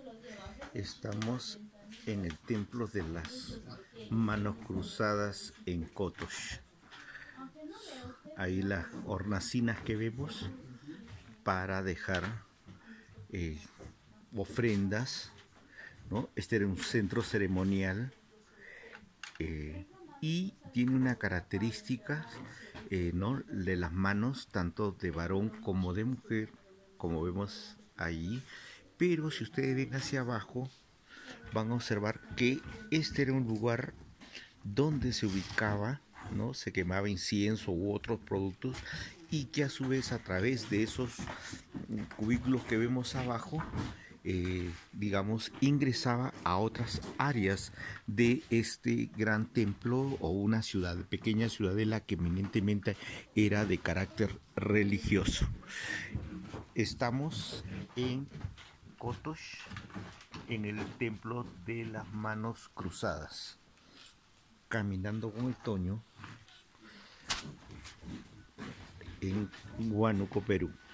Estamos en el templo de las manos cruzadas en Kotosh. Ahí las hornacinas que vemos para dejar ofrendas, ¿no? Este era un centro ceremonial y tiene una característica, ¿no?, de las manos, tanto de varón como de mujer, como vemos allí. Pero si ustedes ven hacia abajo, van a observar que este era un lugar donde se ubicaba, ¿no?, se quemaba incienso u otros productos, y que a su vez, a través de esos cubículos que vemos abajo, digamos, ingresaba a otras áreas de este gran templo o una ciudad, pequeña ciudadela que eminentemente era de carácter religioso. Estamos en Kotosh, en el templo de las manos cruzadas, caminando con el Toño en Huánuco, Perú.